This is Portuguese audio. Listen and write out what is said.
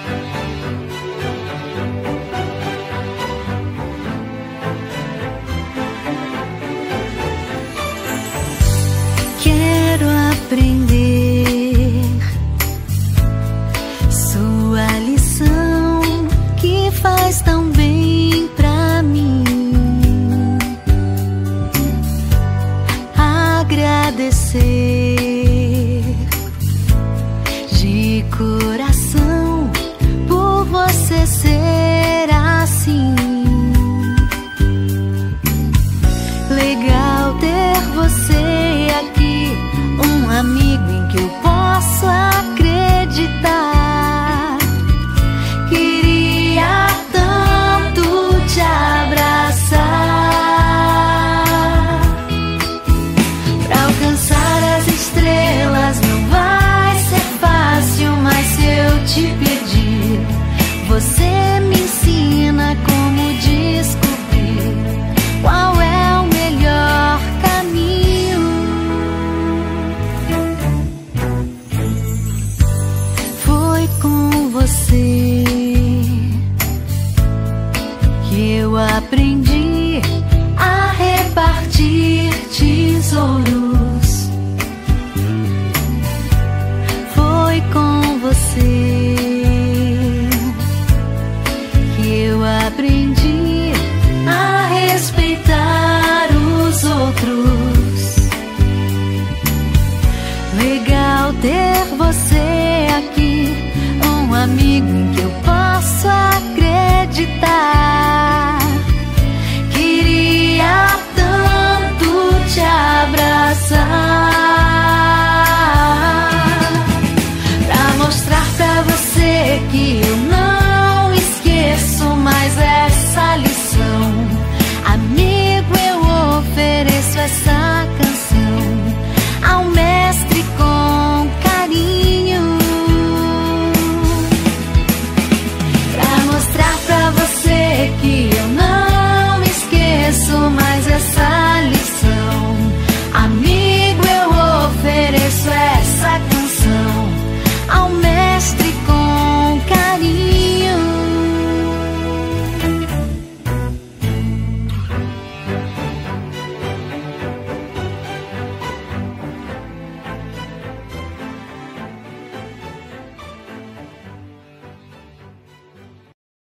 Quero aprender sua lição que faz tão bem pra mim. Agradecer de coração por você ser assim. Legal ter você aqui, um amigo em que eu posso acreditar. Queria tanto te abraçar. Pra alcançar as estrelas não vai ser fácil, mas se eu te pedir, você me ensina como descobrir qual é o melhor caminho. Foi com você